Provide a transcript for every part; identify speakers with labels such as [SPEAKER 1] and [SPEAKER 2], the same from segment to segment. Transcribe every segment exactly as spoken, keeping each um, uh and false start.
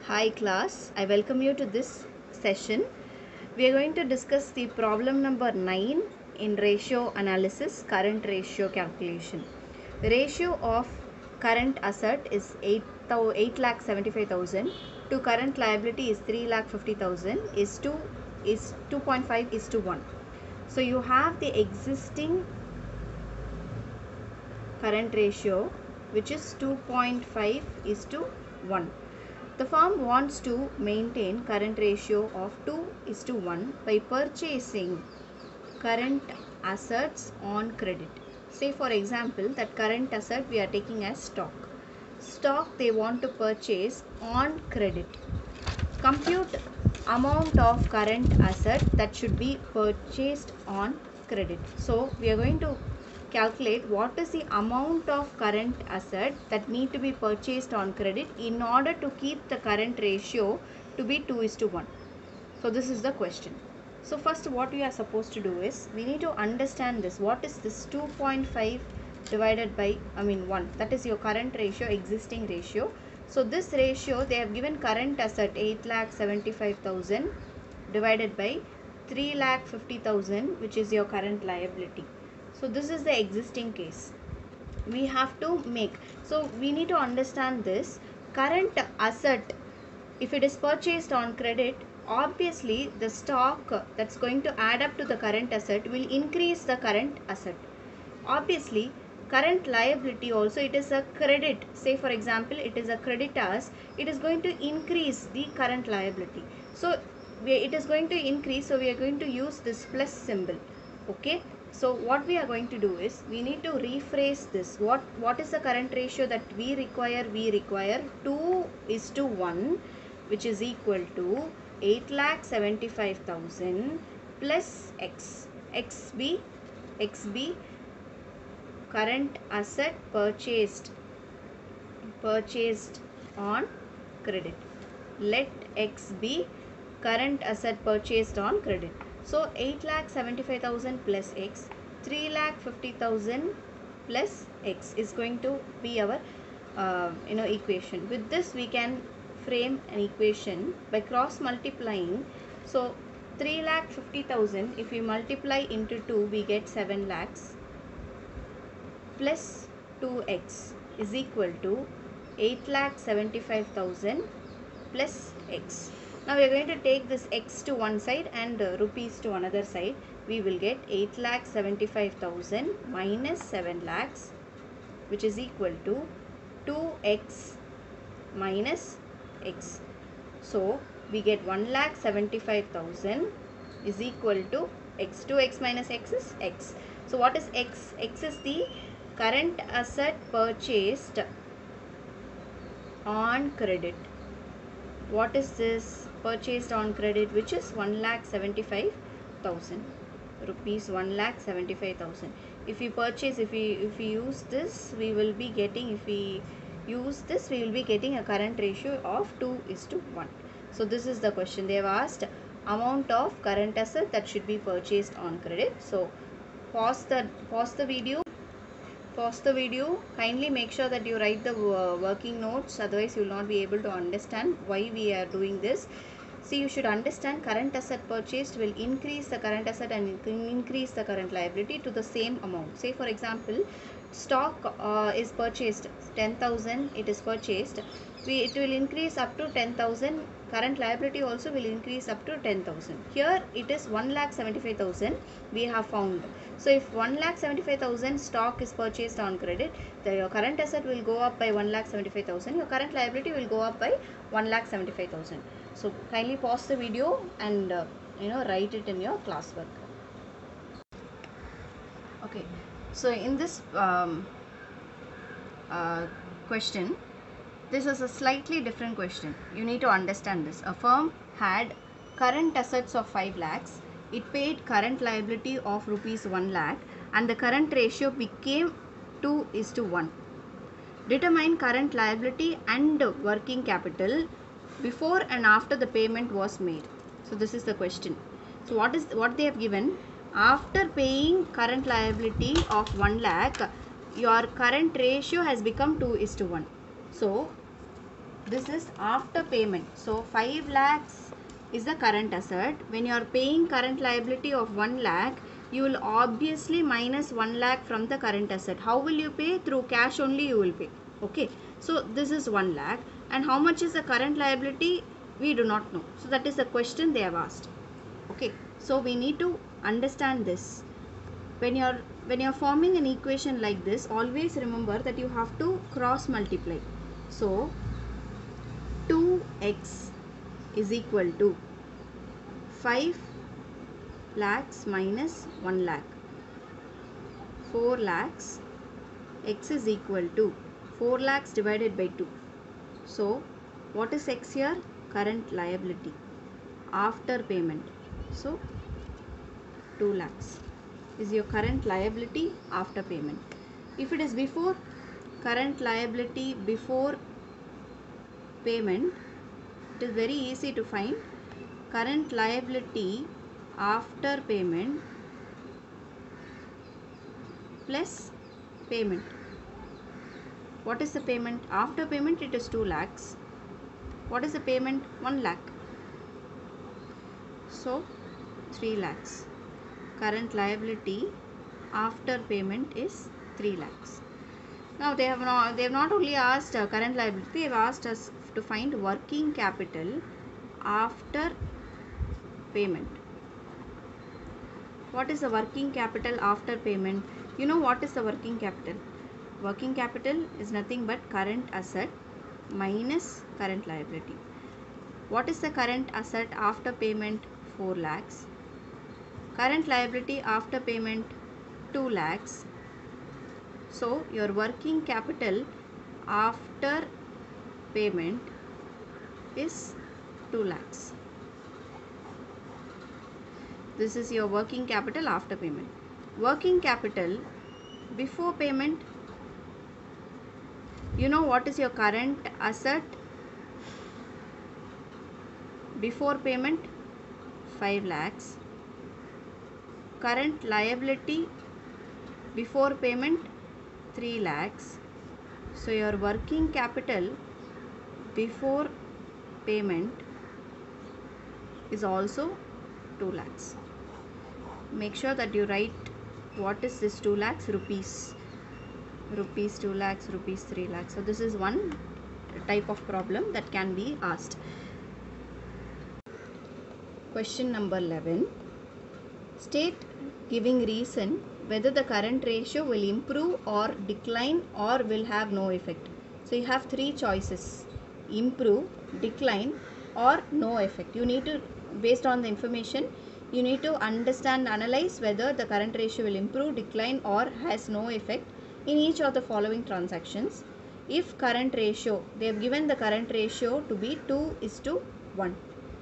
[SPEAKER 1] Hi class, I welcome you to this session. We are going to discuss the problem number nine in ratio analysis, current ratio calculation. The ratio of current asset is eight lakh seventy-five thousand to current liability is three lakh fifty thousand is two is two point five is to one. So you have the existing current ratio which is two point five is to one. The firm wants to maintain current ratio of two is to one by purchasing current assets on credit. Say for example that current asset we are taking as stock. Stock they want to purchase on credit. Compute amount of current asset that should be purchased on credit. So we are going to calculate what is the amount of current asset that need to be purchased on credit in order to keep the current ratio to be two is to one. So this is the question. So first what we are supposed to do is we need to understand this. What is this two point five divided by I mean one? That is your current ratio, existing ratio. So this ratio they have given current asset eight lakh seventy-five thousand divided by three lakh fifty thousand, which is your current liability. So this is the existing case. We have to make. So we need to understand this current asset. If it is purchased on credit, obviously the stock that's going to add up to the current asset will increase the current asset. Obviously current liability also, it is a credit. Say for example it is a creditors, it is going to increase the current liability. So we, it is going to increase, so we are going to use this plus symbol. Okay, so what we are going to do is we need to rephrase this. What what is the current ratio that we require? We require two is to one, which is equal to eight lakh seventy-five thousand plus x. X be x be current asset purchased purchased on credit. Let x be current asset purchased on credit. So eight lakh seventy-five thousand plus x, three lakh fifty thousand plus x is going to be our uh, you know equation. With this we can frame an equation by cross multiplying. So three lakh fifty thousand, if we multiply into two we get seven lakhs plus two x is equal to eight lakh seventy-five thousand plus x. Now we are going to take this x to one side and uh, rupees to another side. We will get eight lakh seventy-five thousand minus seven lakhs, which is equal to two x minus x. So we get one lakh seventy-five thousand is equal to x. two x minus x is x. So what is x? X is the current asset purchased on credit. What is this? Purchased on credit, which is one lakh seventy-five thousand rupees. one lakh seventy-five thousand. If we purchase, if we if we use this, we will be getting, if we use this, we will be getting a current ratio of two is to one. So this is the question. They have asked amount of current asset that should be purchased on credit. So pause the pause the video. Pause the video. Kindly make sure that you write the uh, working notes, otherwise you will not be able to understand why we are doing this. See, you should understand current asset purchased will increase the current asset and increase the current liability to the same amount. Say for example, stock uh, is purchased ten thousand, it is purchased, we, it will increase up to ten thousand, current liability also will increase up to ten thousand. Here it is one lakh seventy-five thousand we have found. So if one lakh seventy-five thousand stock is purchased on credit, the, your current asset will go up by one lakh seventy-five thousand, your current liability will go up by one lakh seventy-five thousand. So kindly pause the video and uh, you know write it in your classwork. Okay, so in this um, uh, question, this is a slightly different question. You need to understand this. A firm had current assets of five lakhs. It paid current liability of rupees one lakh and the current ratio became two is to one. Determine current liability and working capital before and after the payment was made. So this is the question. So what is what they have given? After paying current liability of one lakh, your current ratio has become two is to one. So This is after payment. So five lakhs is the current asset. When you are paying current liability of one lakh, you will obviously minus one lakh from the current asset. How will you pay? Through cash only you will pay. Okay. So this is one lakh. And how much is the current liability? We do not know. So that is the question they have asked. Okay. So we need to understand this. When you are when you are forming an equation like this, always remember that you have to cross multiply. So two x is equal to five lakhs minus one lakh. four lakhs, x is equal to four lakhs divided by two. So what is x here? Current liability after payment. So two lakhs is your current liability after payment. If it is before, current liability before payment, it is very easy to find. Current liability after payment plus payment. What is the payment? After payment it is two lakhs. What is the payment? one lakh. So three lakhs. Current liability after payment is three lakhs. Now they have not they have not only asked uh, current liability, they have asked us to find working capital after payment. What is the working capital after payment? You know what is the working capital? Working capital is nothing but current asset minus current liability. What is the current asset after payment? four lakhs. Current liability after payment two lakhs. So your working capital after payment is two lakhs. This is your working capital after payment. Working capital before payment, you know what is your current asset before payment? five lakhs. Current liability before payment three lakhs. So your working capital before payment is also two lakhs. Make sure that you write what is this two lakhs? Rupees. Rupees two lakhs, rupees three lakhs. So this is one type of problem that can be asked. Question number eleven. State giving reason whether the current ratio will improve or decline or will have no effect. So you have three choices: improve, decline or no effect. You need to, based on the information, you need to understand, analyze whether the current ratio will improve, decline or has no effect in each of the following transactions. If current ratio, they have given the current ratio to be two is to one.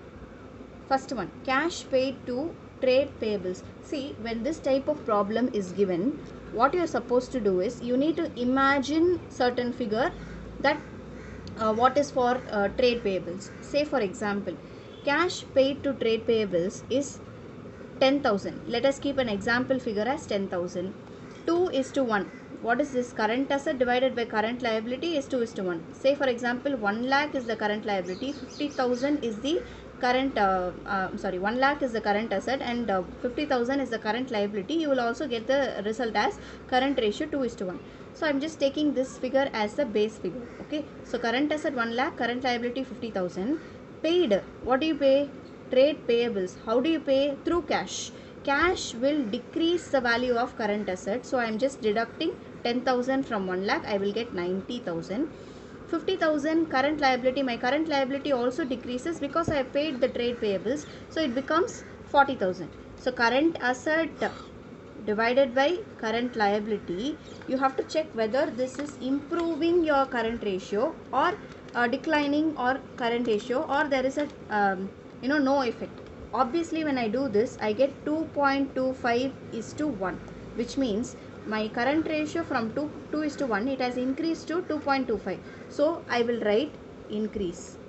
[SPEAKER 1] First one, cash paid to trade payables. See, when this type of problem is given, what you are supposed to do is, you need to imagine certain figure that uh, what is for uh, trade payables. Say for example, cash paid to trade payables is ten thousand. Let us keep an example figure as ten thousand. two is to one. What is this? Current asset divided by current liability is two is to one. Say for example, one lakh is the current liability, fifty thousand is the current uh, uh, sorry one lakh is the current asset and uh, fifty thousand is the current liability. You will also get the result as current ratio two is to one. So I am just taking this figure as the base figure. Okay, so current asset one lakh, current liability fifty thousand. Paid, what do you pay? Trade payables. How do you pay? Through cash. Cash will decrease the value of current asset. So I am just deducting ten thousand from one lakh. I will get ninety thousand. fifty thousand current liability. My current liability also decreases because I have paid the trade payables. So it becomes forty thousand. So current asset divided by current liability, you have to check whether this is improving your current ratio or uh, declining or current ratio, or there is a um, you know no effect. Obviously when I do this, I get two point two five is to one, which means my current ratio from two, two is to one, it has increased to two point two five. So I will write increase,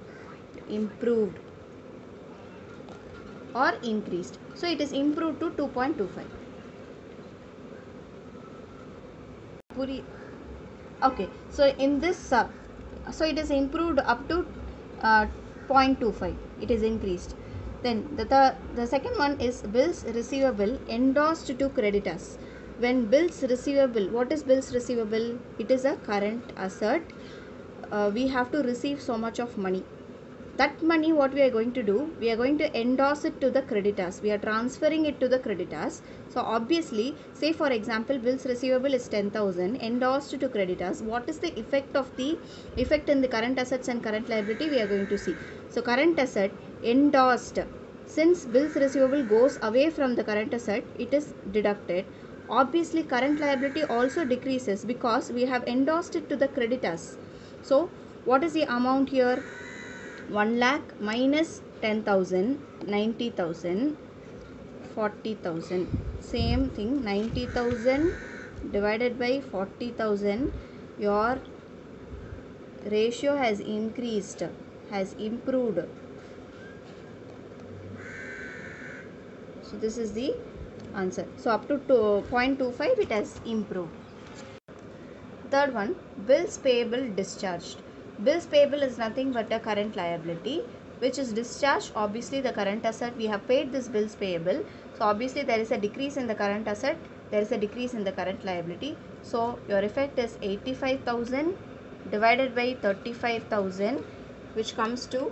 [SPEAKER 1] improved or increased. So it is improved to two point two five. Okay, so in this uh, So it is improved up to uh, zero point two five, it is increased. Then the, the, the second one is bills receivable endorsed to creditors. When bills receivable, what is bills receivable? It is a current asset. Uh, we have to receive so much of money. That money, what we are going to do, we are going to endorse it to the creditors. We are transferring it to the creditors. So obviously, say for example, bills receivable is ten thousand, endorsed to creditors. What is the effect of the effect in the current assets and current liability? We are going to see. So current asset endorsed. Since bills receivable goes away from the current asset, it is deducted. Obviously, current liability also decreases because we have endorsed it to the creditors. So what is the amount here? one lakh minus ten thousand, ninety thousand, forty thousand. Same thing, ninety thousand divided by forty thousand. Your ratio has increased, has improved. So this is the answer. So up to zero point two five it has improved. Third one, bills payable discharged. Bills payable is nothing but a current liability which is discharged. Obviously the current asset, we have paid this bills payable. So obviously there is a decrease in the current asset, there is a decrease in the current liability. So your effect is eighty-five thousand divided by thirty-five thousand, which comes to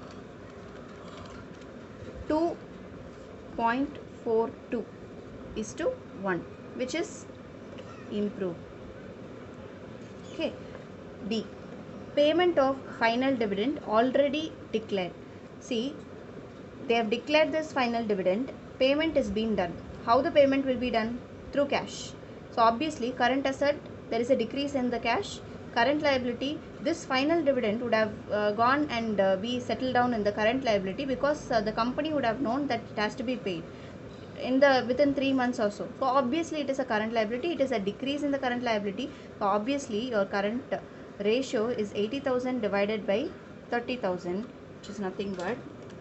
[SPEAKER 1] two point four two is to one, which is improved. Okay. D. Payment of final dividend already declared. See, they have declared this final dividend. Payment is being done. How the payment will be done? Through cash. So obviously current asset, there is a decrease in the cash. Current liability, this final dividend would have uh, gone and uh, be settled down in the current liability because uh, the company would have known that it has to be paid in the within three months or so. So obviously it is a current liability, it is a decrease in the current liability. So obviously your current ratio is eighty thousand divided by thirty thousand, which is nothing but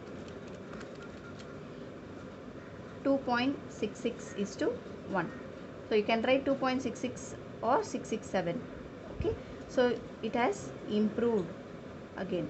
[SPEAKER 1] two point six six is to one. So you can write two point six six or six six seven. Okay, so it has improved again.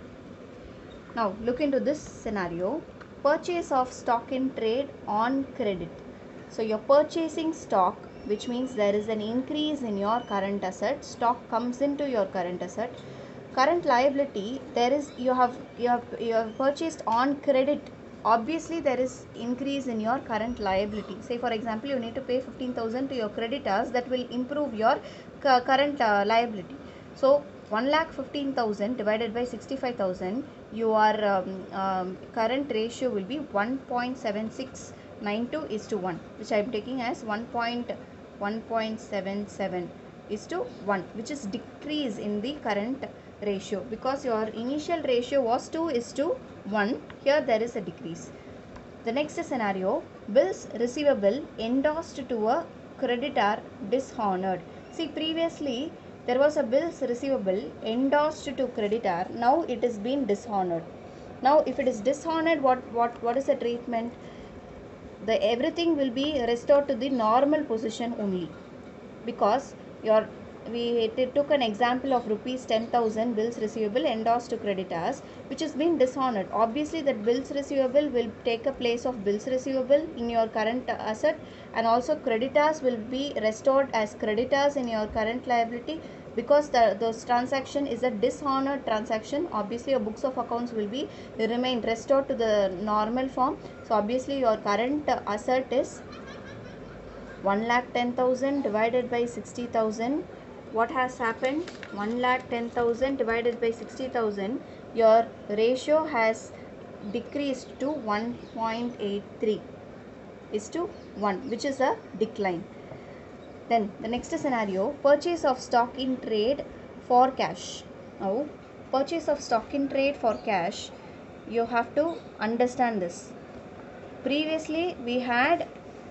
[SPEAKER 1] Now look into this scenario. Purchase of stock in trade on credit. So you're purchasing stock, which means there is an increase in your current asset. Stock comes into your current asset. Current liability, there is you have you have you have purchased on credit. Obviously there is increase in your current liability. Say for example, you need to pay fifteen thousand to your creditors, that will improve your current uh, liability. So one lakh fifteen thousand divided by sixty-five thousand, your um, um, current ratio will be one point seven six nine two is to one, which I am taking as one point one seven seven is to one, which is decrease in the current ratio because your initial ratio was two is to one. Here there is a decrease. The next scenario, bills receivable endorsed to a creditor dishonored. See, previously there was a bills receivable endorsed to creditor. Now it is being dishonored. Now if it is dishonored, what what what is the treatment? The everything will be restored to the normal position only, because your we took an example of rupees ten thousand bills receivable endorsed to creditors, which is being dishonored. Obviously that bills receivable will take a place of bills receivable in your current asset, and also creditors will be restored as creditors in your current liability, because the those transaction is a dishonored transaction. Obviously your books of accounts will be remain restored to the normal form. So obviously your current asset is one lakh ten thousand divided by sixty thousand. What has happened? one lakh ten thousand divided by sixty thousand, your ratio has decreased to one point eight three is to one, which is a decline. Then the next scenario, purchase of stock in trade for cash. Now purchase of stock in trade for cash, you have to understand this. Previously we had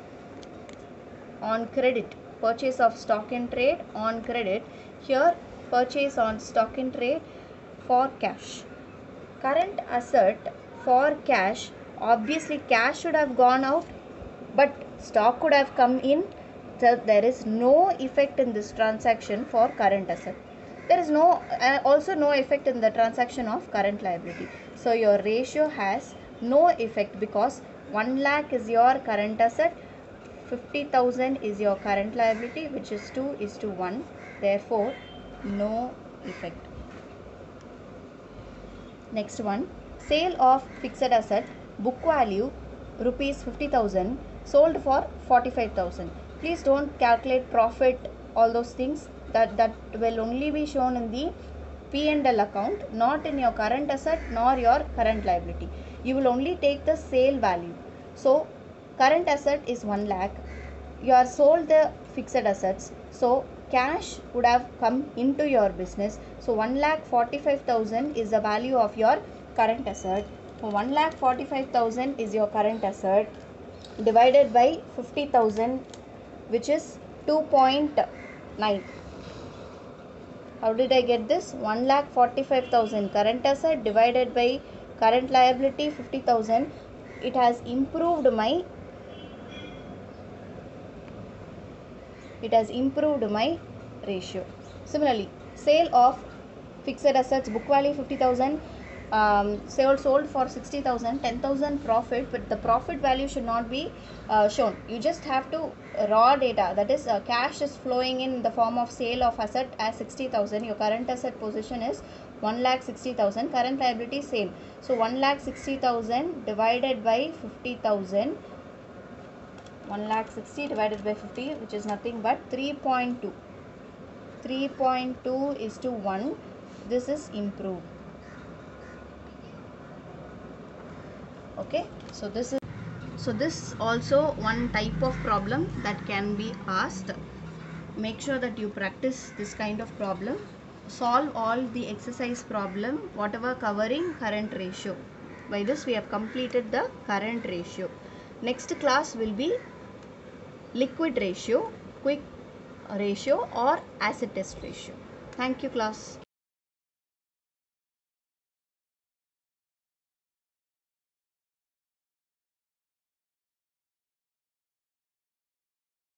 [SPEAKER 1] on credit, purchase of stock in trade on credit. Here purchase on stock in trade for cash. Current asset for cash, obviously cash should have gone out, but stock could have come in. So there is no effect in this transaction for current asset. there is no uh, also no effect in the transaction of current liability. So your ratio has no effect because one lakh is your current asset, fifty thousand is your current liability, which is two is to one, therefore no effect. Next one, sale of fixed asset, book value rupees fifty thousand, sold for forty-five thousand. Please don't calculate profit, all those things, that that will only be shown in the P and L account, not in your current asset nor your current liability. You will only take the sale value. So current asset is one lakh, you are sold the fixed assets, so cash would have come into your business. So one lakh forty-five thousand is the value of your current asset. So one lakh forty-five thousand is your current asset divided by fifty thousand, which is two point nine. How did I get this? one lakh forty-five thousand current asset divided by current liability fifty thousand. It has improved my it has improved my ratio. Similarly, sale of fixed assets, book value fifty thousand, um, sold, sold for sixty thousand, ten thousand profit, but the profit value should not be uh, shown. You just have to uh, raw data, that is uh, cash is flowing in the form of sale of asset as sixty thousand. Your current asset position is one lakh sixty thousand, current liability same. So one lakh sixty thousand divided by fifty thousand, one lakh sixty divided by fifty, which is nothing but three point two. three point two is to one. This is improved. Okay, so this is so this also one type of problem that can be asked. Make sure that you practice this kind of problem. Solve all the exercise problem whatever covering current ratio. By this we have completed the current ratio. Next class will be liquid ratio, quick ratio or acid test ratio. Thank you class.